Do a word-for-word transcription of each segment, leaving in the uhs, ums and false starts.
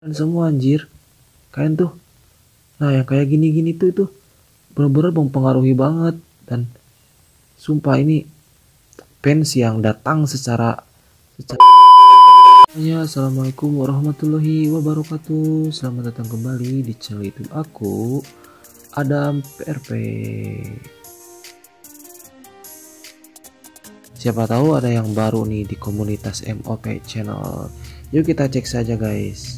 semua anjir. Kalian tuh, nah yang kayak gini-gini tuh itu bener-bener mempengaruhi banget. Dan sumpah ini fans yang datang secara secara ya, assalamualaikum warahmatullahi wabarakatuh. Selamat datang kembali di channel YouTube aku, Adam P R P. Siapa tahu ada yang baru nih di komunitas M O P channel. Yuk kita cek saja guys.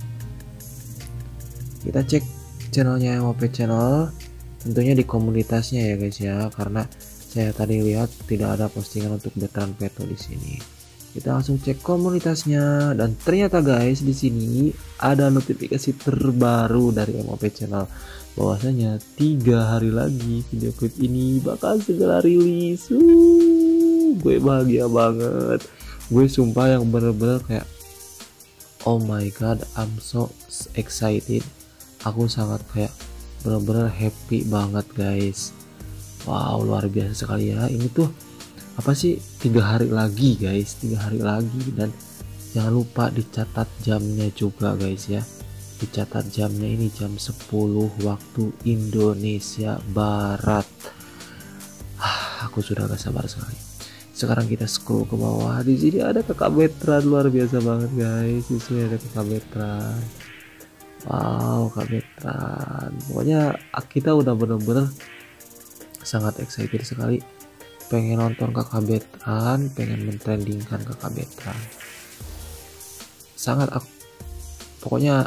Kita cek channelnya M O P channel, tentunya di komunitasnya ya guys ya, karena saya tadi lihat tidak ada postingan untuk veteran peto di sini. Kita langsung cek komunitasnya, dan ternyata guys di sini ada notifikasi terbaru dari M O P channel bahwasanya tiga hari lagi video klip ini bakal segera rilis. Uh, gue bahagia banget, gue sumpah yang bener-bener kayak oh my god, I'm so excited. Aku sangat kayak bener-bener happy banget guys. Wow, luar biasa sekali ya. Ini tuh apa sih, tiga hari lagi guys, tiga hari lagi. Dan jangan lupa dicatat jamnya juga guys ya. Dicatat jamnya, ini jam sepuluh waktu Indonesia Barat. ah, Aku sudah gak sabar sekali. Sekarang kita scroll ke bawah. Di sini ada kakak veteran luar biasa banget guys. Di sini ada kakak veteran. Wow, kakak veteran. Pokoknya kita udah bener-bener sangat excited sekali. Pengen nonton kakak veteran, pengen mentrendingkan kakak veteran. Sangat aku, pokoknya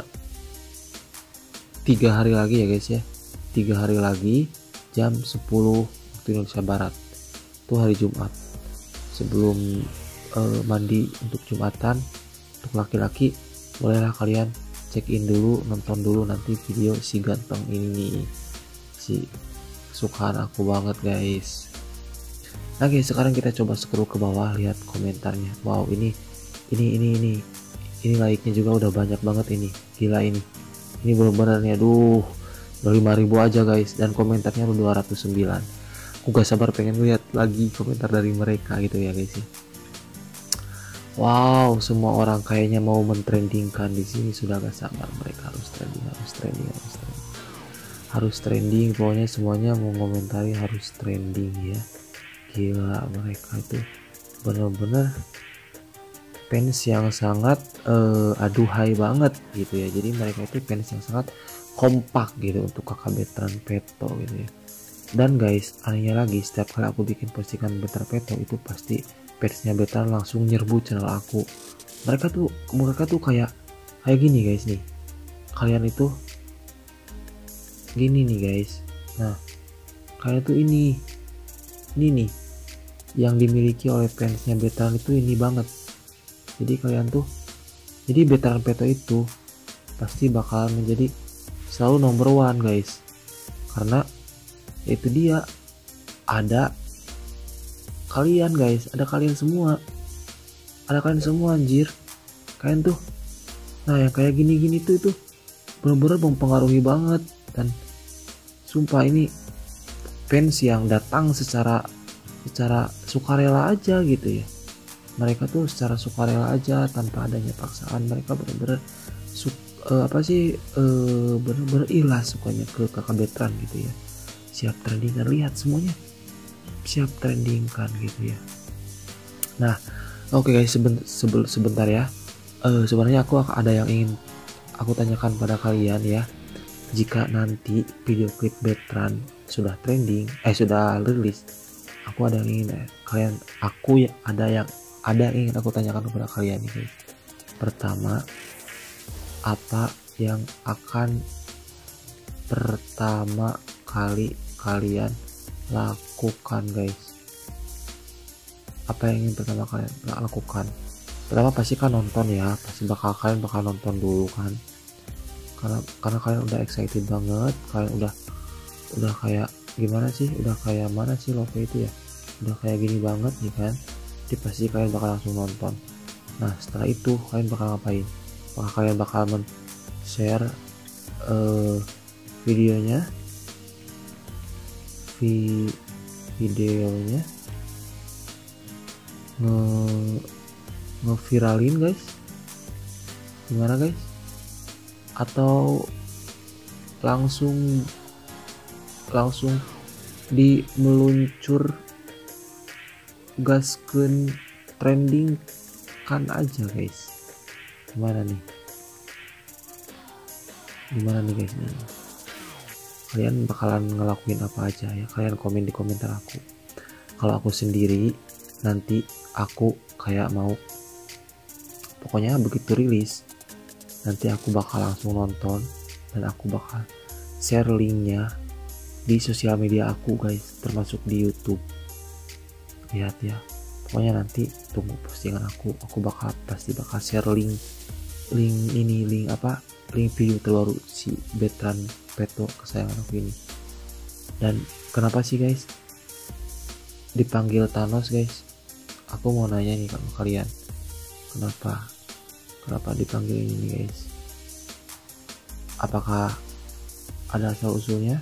tiga hari lagi ya guys ya. Tiga hari lagi jam sepuluh waktu Indonesia Barat. Itu hari Jumat. Sebelum uh, mandi untuk Jumatan, untuk laki-laki bolehlah kalian check in dulu, nonton dulu nanti video si ganteng ini, si kesukaan aku banget guys. Oke, sekarang kita coba scroll ke bawah, lihat komentarnya. Wow, ini ini ini ini ini like-nya juga udah banyak banget ini, gila ini ini bener-bener nih, aduh udah lima ribu aja guys, dan komentarnya udah dua ratus sembilan. Aku gak sabar pengen lihat lagi komentar dari mereka gitu ya guys ya. Wow, semua orang kayaknya mau mentrendingkan di sini, sudah gak sabar. Mereka harus trending, harus trending, harus trending, harus trending. Pokoknya semuanya mau komentari harus trending ya. Gila, mereka itu bener-bener fans yang sangat uh, aduhai banget gitu ya. Jadi mereka itu fans yang sangat kompak gitu untuk kakak veteran peto gitu ya. Dan guys, anehnya lagi, setiap kali aku bikin postingan veteran peto itu pasti fansnya veteran langsung nyerbu channel aku. Mereka tuh mereka tuh kayak kayak gini guys nih. Kalian itu gini nih guys. Nah, kalian tuh ini ini nih yang dimiliki oleh fansnya veteran itu ini banget. Jadi kalian tuh, jadi veteran peto itu pasti bakal menjadi selalu number one guys, karena itu dia ada kalian guys, ada kalian semua, ada kalian semua anjir. Kalian tuh, nah yang kayak gini-gini tuh itu bener-bener mempengaruhi banget. Dan sumpah ini fans yang datang secara secara sukarela aja gitu ya. Mereka tuh secara sukarela aja tanpa adanya paksaan. Mereka bener-bener uh, apa sih uh, bener-bener ikhlas sukanya ke kakak veteran gitu ya. Siap trendingan, lihat semuanya siap trendingkan gitu ya. Nah oke okay guys, seben, sebel, sebentar ya. Uh, sebenarnya aku ada yang ingin aku tanyakan pada kalian ya. Jika nanti video klip veteran sudah trending, eh sudah rilis, aku ada yang ingin eh, kalian, aku ya ada yang ada yang ingin aku tanyakan kepada kalian ini. Pertama, apa yang akan pertama kali kalian lakukan guys? Apa yang ingin pertama kalian lakukan? Pertama pasti kan nonton ya, pasti bakal kalian bakal nonton dulu kan, karena karena kalian udah excited banget, kalian udah udah kayak gimana sih, udah kayak mana sih Love itu ya, udah kayak gini banget nih kan. Jadi pasti kalian bakal langsung nonton. Nah setelah itu kalian bakal ngapain? Maka kalian bakal men-share uh, videonya vi videonya nge ngeviralin guys. Gimana guys? atau langsung langsung di meluncur gaskeun trending kan aja guys. Gimana nih gimana nih guys nih? Kalian bakalan ngelakuin apa aja ya? Kalian komen di komentar aku. Kalau aku sendiri nanti aku kayak mau, pokoknya begitu rilis nanti aku bakal langsung nonton dan aku bakal share linknya di sosial media aku guys, termasuk di YouTube. Lihat ya, pokoknya nanti tunggu postingan aku aku bakal pasti bakal share link link ini link apa link video terbaru si Bertrand Peto kesayangan aku ini. Dan kenapa sih guys dipanggil Thanos guys? Aku mau nanya nih sama kalian, kenapa kenapa dipanggil ini guys? Apakah ada asal usulnya?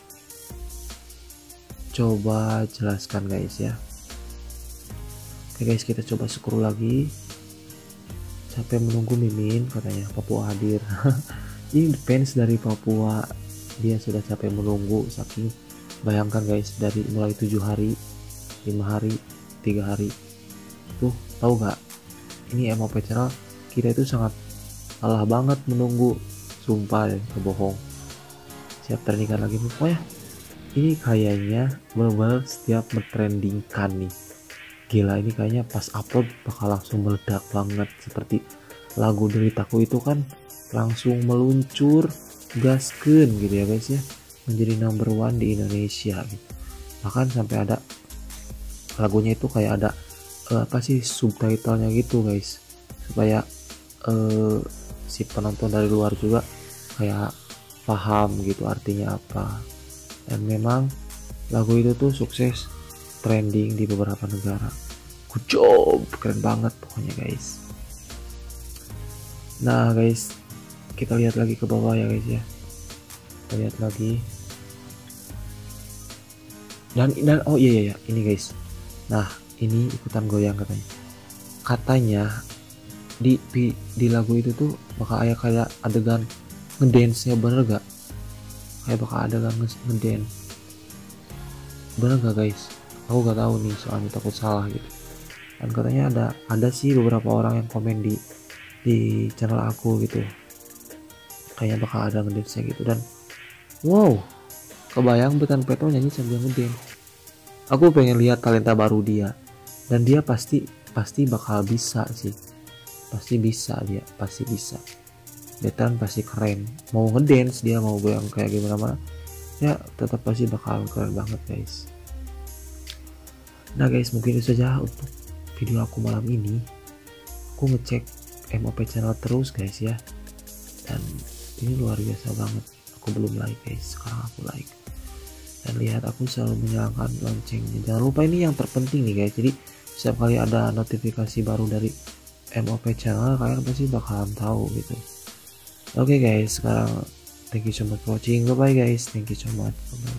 Coba jelaskan guys ya. Oke guys, kita coba scroll lagi. Sampai menunggu Mimin katanya Papua hadir. Ini fans dari Papua, dia sudah capek menunggu, saking bayangkan guys dari mulai tujuh hari, lima hari, tiga hari. Tuh tahu gak? Ini M O P channel kita itu sangat lelah banget menunggu, sumpah deh, kebohong. Siap trendingkan lagi pokoknya. Ini kayaknya benar-benar setiap mentrendingkan nih. Gila, ini kayaknya pas upload bakal langsung meledak banget, seperti lagu Deritaku itu kan langsung meluncur gaskeun gitu ya guys ya, menjadi number one di Indonesia gitu. Bahkan sampai ada lagunya itu kayak ada uh, apa sih subtitlenya gitu guys, supaya uh, si penonton dari luar juga kayak paham gitu artinya apa. Dan memang lagu itu tuh sukses trending di beberapa negara. Good job, keren banget pokoknya guys. Nah guys, kita lihat lagi ke bawah ya guys ya. Kita lihat lagi. Dan dan oh iya iya, iya. Ini guys. Nah ini ikutan goyang katanya. Katanya di di, di lagu itu tuh bakal ada kayak adegan ngedance-nya, bener gak? Kayak bakal adegan ngedance. Bener gak guys? Aku gak tahu nih, soalnya takut salah gitu. Dan katanya ada ada sih beberapa orang yang komen di di channel aku gitu, kayaknya bakal ada ngedance gitu. Dan wow, kebayang Bertrand Peto nyanyi sambil ngedance. Aku pengen lihat talenta baru dia, dan dia pasti pasti bakal bisa sih, pasti bisa dia pasti bisa. Bertrand pasti keren, mau ngedance dia mau goyang kayak gimana mana ya, tetap pasti bakal keren banget guys. Nah guys, mungkin itu saja untuk video aku malam ini. Aku ngecek M O P channel terus guys ya, dan ini luar biasa banget. Aku belum like guys, sekarang aku like. Dan lihat aku selalu menyalakan loncengnya, jangan lupa ini yang terpenting nih guys. Jadi setiap kali ada notifikasi baru dari M O P channel, kalian pasti bakalan tahu gitu. Oke okay guys, sekarang thank you so much for watching. Bye bye guys, thank you so much. Bye -bye.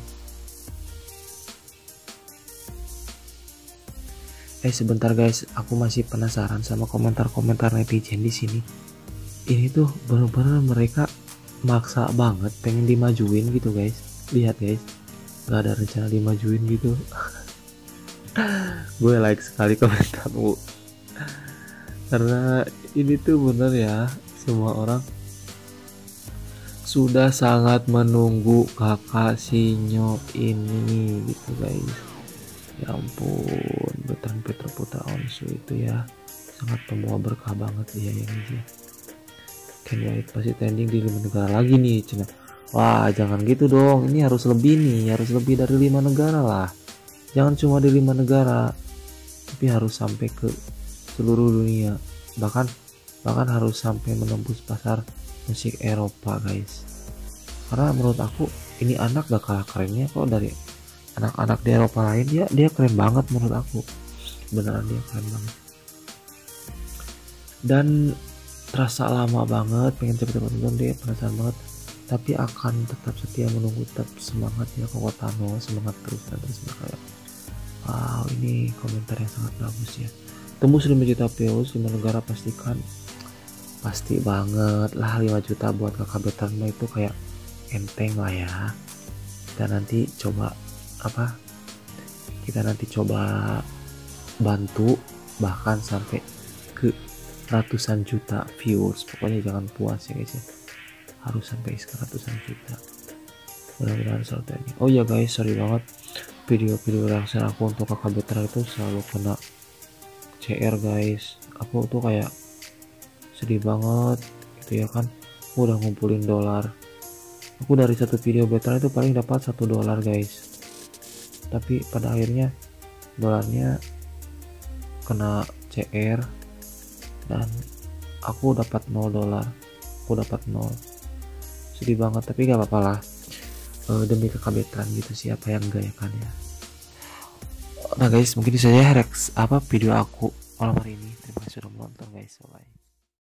Eh sebentar guys, aku masih penasaran sama komentar-komentar netizen di sini. Ini tuh bener-bener mereka maksa banget pengen dimajuin gitu guys. Lihat guys, nggak ada rencana dimajuin gitu. Gue like sekali komentarmu, karena ini tuh bener ya, semua orang sudah sangat menunggu kakak Sinyo ini gitu guys. Ya ampun, Bertrand Peto Putra Onsu itu ya sangat pembawa berkah banget ya ya guys ya. Can wait, pasti trending di lima negara lagi nih cina. Wah jangan gitu dong, ini harus lebih nih, harus lebih dari lima negara lah. Jangan cuma di lima negara, tapi harus sampai ke seluruh dunia. Bahkan bahkan harus sampai menembus pasar musik Eropa guys. Karena menurut aku ini anak gak kalah kerennya kok dari anak-anak di Eropa lain. Dia dia keren banget menurut aku, beneran dia keren banget. Dan terasa lama banget pengen cepet-cepet nonton, dia penasaran banget, tapi akan tetap setia menunggu, tetap semangat ya Koko Tano, semangat terus dan terus berkarya. Wow, ini komentar yang sangat bagus ya. Tembus lima juta views lima negara, pastikan pasti banget lah lima juta buat kakak veteran mah itu kayak enteng lah ya. Kita nanti coba apa kita nanti coba bantu bahkan sampai ke ratusan juta viewers. Pokoknya jangan puas ya guys ya, harus sampai ratusan juta, mudah-mudahan selalu aja. Oh ya guys, sorry banget video-video reaction aku untuk kakak veteran itu selalu kena C R guys. Aku tuh kayak sedih banget gitu ya kan, aku udah ngumpulin dolar, aku dari satu video veteran itu paling dapat satu dolar guys, tapi pada akhirnya dolarnya kena C R dan aku dapat nol dolar, aku dapat nol, sedih banget. Tapi gak apa-apa lah, e, demi kakak veteran gitu, siapa yang enggak ya kan ya. Nah guys, mungkin itu saja reaksi apa video aku malam hari ini. Terima kasih sudah menonton guys, bye.